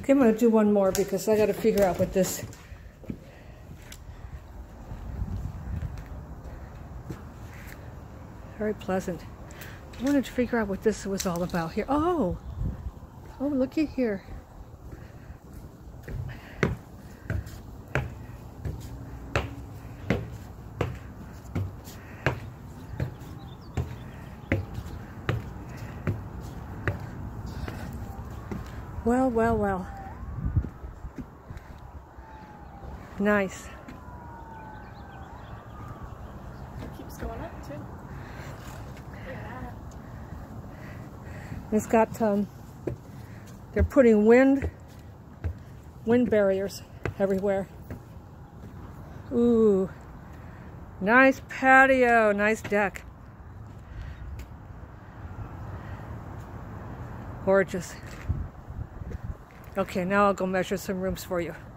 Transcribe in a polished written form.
Okay, I'm going to do one more because I got to figure out what this... Very pleasant. I wanted to figure out what this was all about here. Oh, looky here. Well, well, well. Nice. It keeps going up too. Look at that. It's got they're putting wind barriers everywhere. Ooh, nice patio, nice deck. Gorgeous. Okay, now I'll go measure some rooms for you.